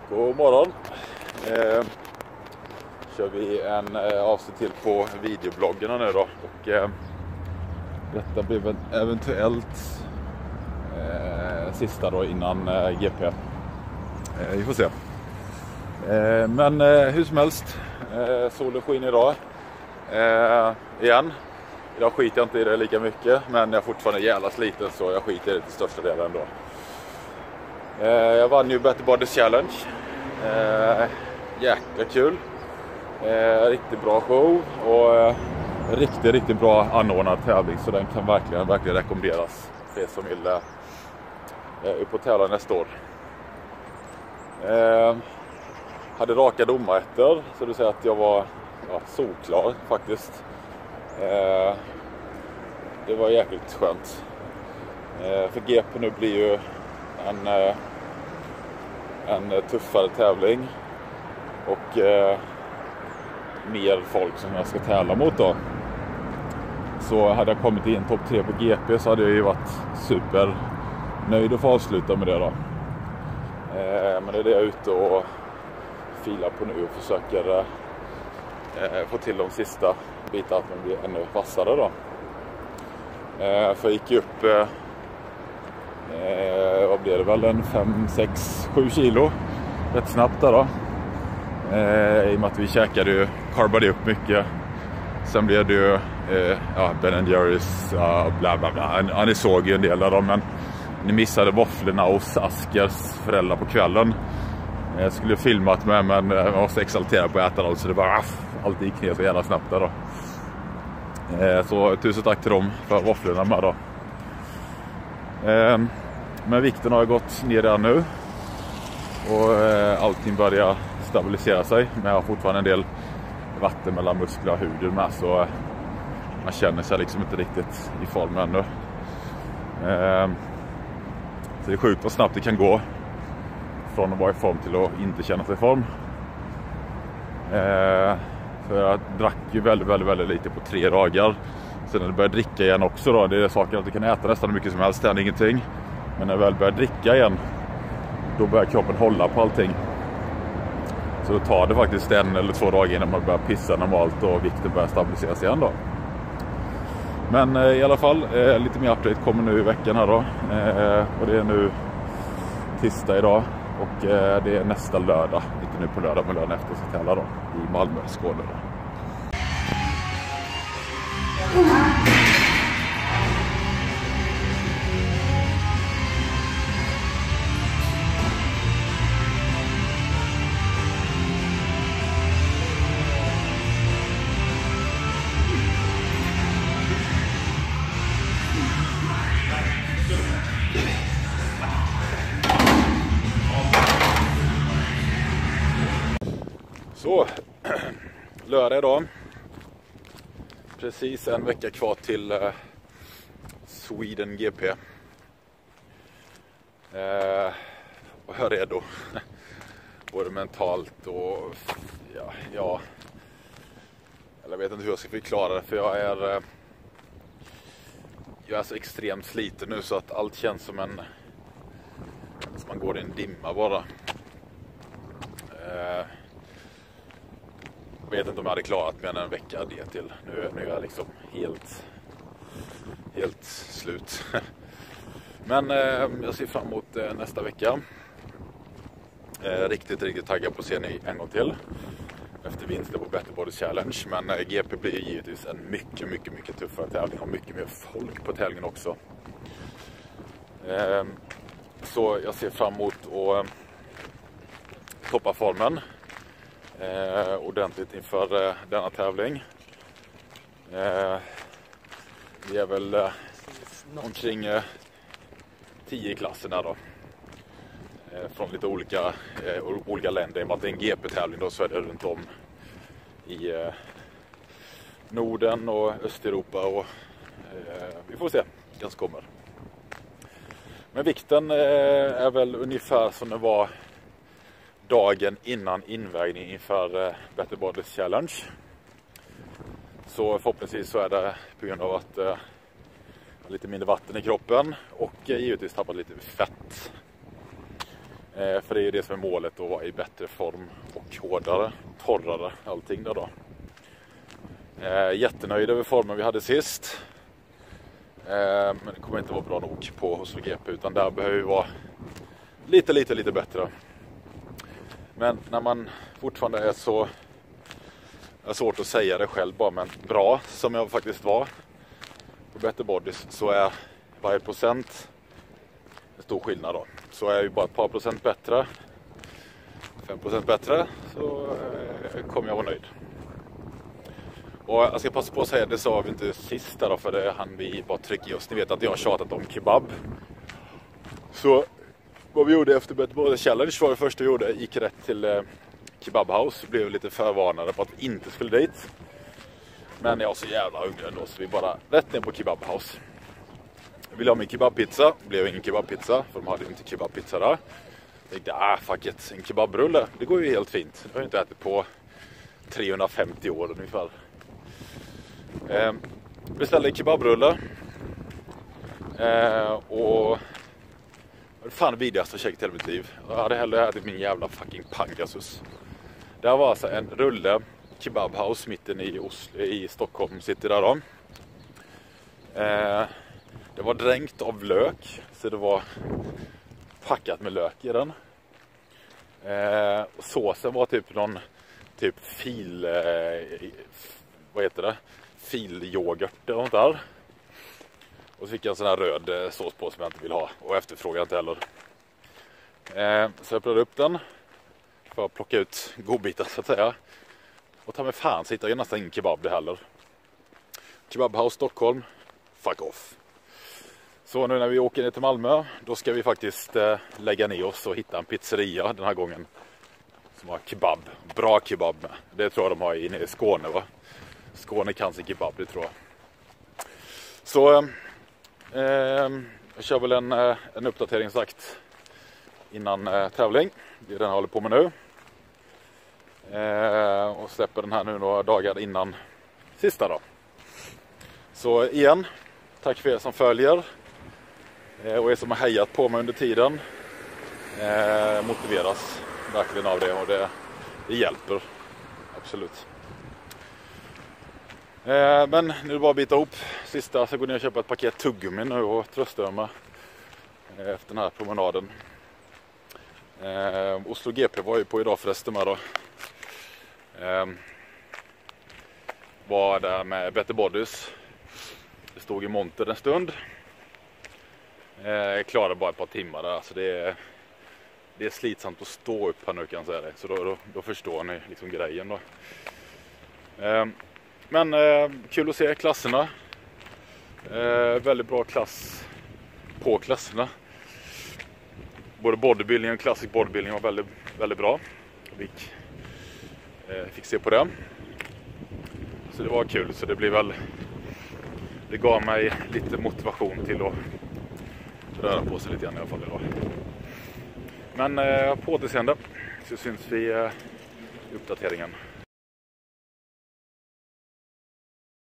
God morgon. Kör vi en avsnitt till på videobloggarna nu då. Och detta blir väl eventuellt sista då innan GP. Vi får se. Men hur som helst, solen skiner idag. Igen. Idag skiter jag inte i det lika mycket, men jag är fortfarande jävla sliten så jag skiter i det till största delen ändå. Jag vann ju Better Body Challenge. Jäkla kul. Riktigt bra show och riktigt bra anordnad tävling, så den kan verkligen rekommenderas för er som vill upp på tävla nästa år. Hade raka domarrätter, så du säger att jag var solklar faktiskt. Det var jäkligt skönt. För GP nu blir ju en tuffare tävling och mer folk som jag ska tävla mot då. Så hade jag kommit in topp 3 på GP så hade jag ju varit super nöjd att få avsluta med det då. Men det är det jag är ute och filar på nu och försöker få till de sista bitarna att man blir ännu vassare då. För jag gick upp vad blev det väl, en 5, 6, 7 kilo rätt snabbt där då. I och med att vi käkade ju, carbade upp mycket. Sen blev det ju Ben & Jerry's bla bla bla. Ni såg ju en del av dem, men ni missade våfflorna hos Askers föräldrar på kvällen. Jag skulle filmat med, men jag var så exalterad på att äta dem så det bara allt gick ner så jävla snabbt där då. Så tusen tack till dem för våfflorna med då. Men vikten har gått ner där nu och allting börjar stabilisera sig, men jag har fortfarande en del vatten mellan muskler och huden med, så man känner sig liksom inte riktigt i form ännu. Så det är sjukt vad snabbt det kan gå från att vara i form till att inte känna sig i form. För jag drack ju väldigt lite på 3 dagar. Sen när jag började dricka igen också då, det är saker att du kan äta nästan hur mycket som helst, det är ingenting. Men när jag väl börjar dricka igen, då börjar kroppen hålla på allting. Så då tar det faktiskt 1 eller 2 dagar innan man börjar pissa normalt och vikten börjar stabiliseras igen då. Men i alla fall, lite mer update kommer nu i veckan här då. Och det är nu tisdag idag. Och det är nästa lördag, inte nu på lördag men lördag efter så tävlar då i Malmö, Skåne då. Så, lördag idag. Precis en vecka kvar till Sweden GP. Och jag är redo. Både mentalt och ja. Jag vet inte hur jag ska förklara det, för jag är så extremt sliten nu så att allt känns som man går i en dimma bara. Jag vet inte om jag hade klarat mer än en vecka det till. Nu är jag liksom helt slut. Men jag ser fram emot nästa vecka. Riktigt taggad på att se en gång till. Efter vinsten på Better Body Challenge. Men GP blir givetvis en mycket tuffare tävling. Och mycket mer folk på tävlingen också. Så jag ser fram emot att toppa formen ordentligt inför denna tävling. Vi är väl omkring 10 i klassen här då. Från lite olika länder. I och med att det är en GP-tävling då, så är det runt om i Norden och Östeuropa och vi får se vad som kommer. Men vikten är väl ungefär som det var dagen innan invägning inför Better Body Challenge. Så förhoppningsvis så är det på grund av att lite mindre vatten i kroppen och givetvis tappat lite fett. För det är det som är målet, att vara i bättre form och hårdare, torrare, allting där då. Jättenöjd över formen vi hade sist. Men det kommer inte vara bra nog på Oslo GP, utan där behöver vi vara lite bättre. Men när man fortfarande är så, är svårt att säga det själv bara, men bra som jag faktiskt var på Better Bodies, så är varje procent en stor skillnad då. Så är jag ju bara ett par procent bättre, 5% bättre, så kommer jag vara nöjd. Och jag ska passa på att säga, det sa vi inte sist där då, för det hann vi bara trycka i oss. Ni vet att jag har tjatat om kebab. Så vad vi gjorde efter Better Bodies Challenge var det första vi gjorde. Gick rätt till Kebab House. Blev lite förvarnade på att vi inte skulle dit. Men jag var så jävla hungrig ändå, så vi bara rätt ner på Kebab House. Jag ville ha min kebabpizza. Blev ingen kebabpizza, för de hade inte kebabpizza där. Jag tänkte, fuck it, en kebabrulle, det går ju helt fint. Jag har inte ätit på 350 år ungefär. Beställde en kebabrulle. Och fan vidrigaste käkt i hela mitt liv. Jag hade hellre ätit min jävla fucking Pangasus. Det här var alltså en rulle Kebab House mitten i Stockholm city där då. Det var dränkt av lök, så det var packat med lök i den. Och såsen var typ någon vad heter det? Filyoghurt eller något där. Och så fick jag en sån här röd sås på som jag inte vill ha, och efterfrågade inte heller. Så jag öppnade upp den för att plocka ut godbitar så att säga. Och ta mig fan, så hittar jag nästan ingen kebab det heller. Kebab House Stockholm, fuck off. Så nu när vi åker ner till Malmö, då ska vi faktiskt lägga ner oss och hitta en pizzeria den här gången som har kebab, bra kebab med. Det tror jag de har i Skåne, va? Skåne kan sin kebab, det tror jag. Så jag kör väl en uppdateringsakt innan tävling. Det är den jag håller på med nu. Och släpper den här nu några dagar innan sista då. Så igen, tack för er som följer. Och er som har hejat på mig under tiden. Motiveras verkligen av det, och det hjälper. Absolut. Men nu är det bara att bita ihop sista, så går ner och köpa ett paket tuggummi nu och trösta mig efter den här promenaden. Oslo GP var ju på idag förresten med då. Var där med Better Bodies. Det stod i monter en stund. Jag klarade bara ett par timmar där, så det är slitsamt att stå upp här nu, kan jag säga det. Så då förstår ni liksom grejen då. Men kul att se klasserna. Väldigt bra klass på klasserna. Både bodybuilding och classic bodybuilding var väldigt, väldigt bra. Vi fick se på det. Så det var kul. Så det gav mig lite motivation till att röra på sig lite grann i alla fall idag. Men på återseende så syns vi i uppdateringen.